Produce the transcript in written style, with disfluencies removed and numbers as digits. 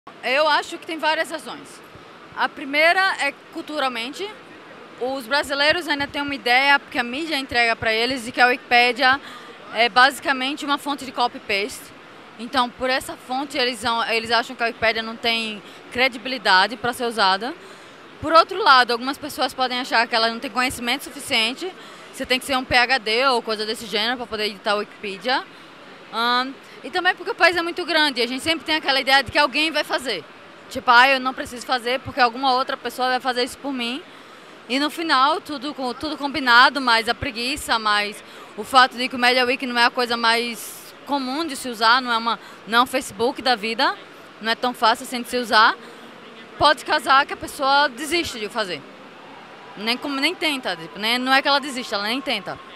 Eu acho que tem várias razões. A primeira é culturalmente. Os brasileiros ainda têm uma ideia que a mídia entrega para eles de que a Wikipédia é basicamente uma fonte de copy-paste. Então, por essa fonte, eles acham que a Wikipédia não tem credibilidade para ser usada. Por outro lado, algumas pessoas podem achar que ela não tem conhecimento suficiente. Você tem que ser um PhD ou coisa desse gênero para poder editar a Wikipedia. E também porque o país é muito grande e a gente sempre tem aquela ideia de que alguém vai fazer. Tipo, eu não preciso fazer porque alguma outra pessoa vai fazer isso por mim. E no final, tudo combinado, mais a preguiça, mais o fato de que o MediaWiki não é a coisa mais comum de se usar, não é um Facebook da vida, não é tão fácil assim de se usar, pode casar que a pessoa desiste de fazer. Nem tenta, tipo, não é que ela desiste, ela nem tenta.